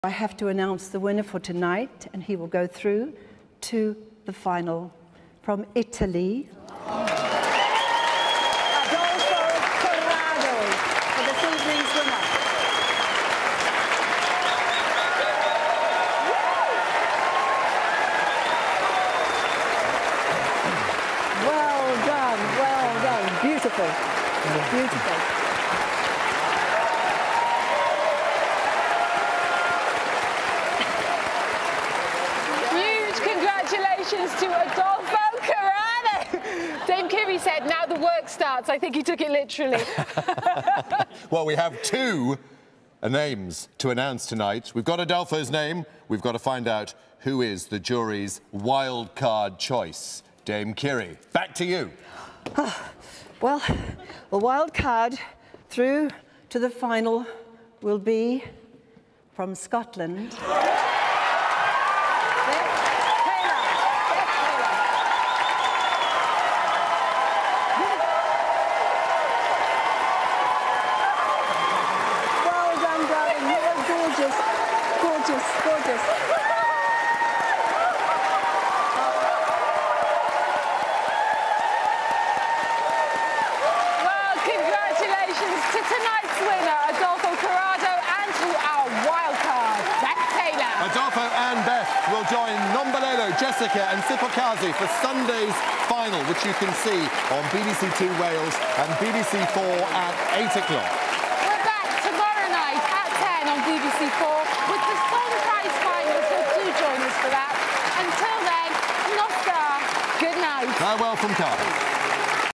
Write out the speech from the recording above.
I have to announce the winner for tonight, and he will go through to the final from Italy. For the evening's winner. Well done, beautiful, beautiful. Congratulations to Adolfo Carano. Dame Kiri said, now the work starts. I think he took it literally. Well, we have two names to announce tonight. We've got Adolfo's name. We've got to find out who is the jury's wild card choice. Dame Kiri, back to you. Well, the wild card through to the final will be from Scotland. Gorgeous. Well, congratulations to tonight's winner, Adolfo Carano, and to our wildcard, Beth Taylor. Adolfo and Beth will join Nombalelo, Jessica and Sipokazi for Sunday's final, which you can see on BBC Two Wales and BBC 4 at 8 o'clock. We're back tomorrow night at 10 on BBC 4 with the song prize final, so do join us for that. Until then, Nostar, good night. Farewell from Cardiff.